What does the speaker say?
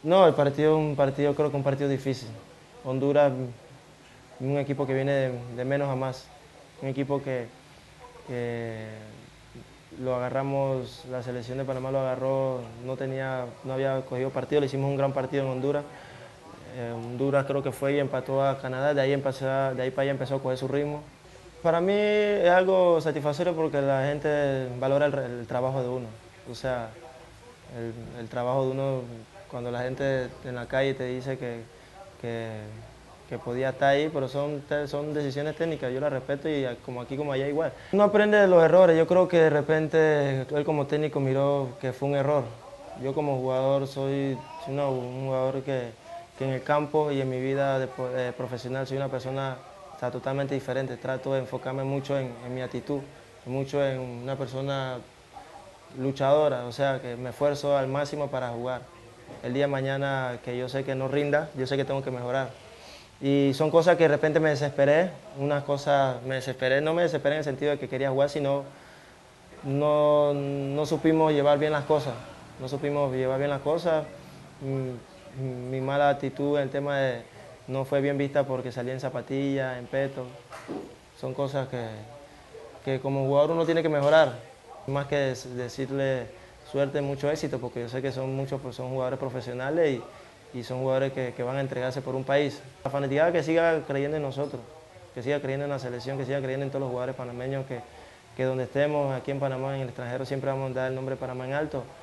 No, el partido, creo que un partido difícil. Honduras, un equipo que viene de menos a más. Un equipo que lo agarramos, la selección de Panamá lo agarró, no había cogido partido, le hicimos un gran partido en Honduras. Honduras creo que fue y empató a Canadá, de ahí para allá empezó a coger su ritmo. Para mí es algo satisfactorio porque la gente valora el trabajo de uno. O sea, el trabajo de uno, cuando la gente en la calle te dice que, que podía estar ahí, pero son decisiones técnicas, yo las respeto y como aquí como allá igual. Uno aprende de los errores, yo creo que de repente él como técnico miró que fue un error. Yo como jugador soy un jugador que en el campo y en mi vida profesional soy una persona totalmente diferente. Trato de enfocarme mucho en mi actitud, mucho en una persona luchadora, o sea, que me esfuerzo al máximo para jugar. El día de mañana que yo sé que no rinda, yo sé que tengo que mejorar. Y son cosas que de repente me desesperé, unas cosas me desesperé, no me desesperé en el sentido de que quería jugar, sino no supimos llevar bien las cosas, no supimos llevar bien las cosas. Mi mala actitud en el tema de no fue bien vista porque salí en zapatillas, en peto. Son cosas que como jugador uno tiene que mejorar, más que decirle suerte, mucho éxito, porque yo sé que son muchos, pues son jugadores profesionales y son jugadores que van a entregarse por un país. La fanaticada que siga creyendo en nosotros, que siga creyendo en la selección, que siga creyendo en todos los jugadores panameños, que donde estemos, aquí en Panamá, en el extranjero, siempre vamos a dar el nombre de Panamá en alto.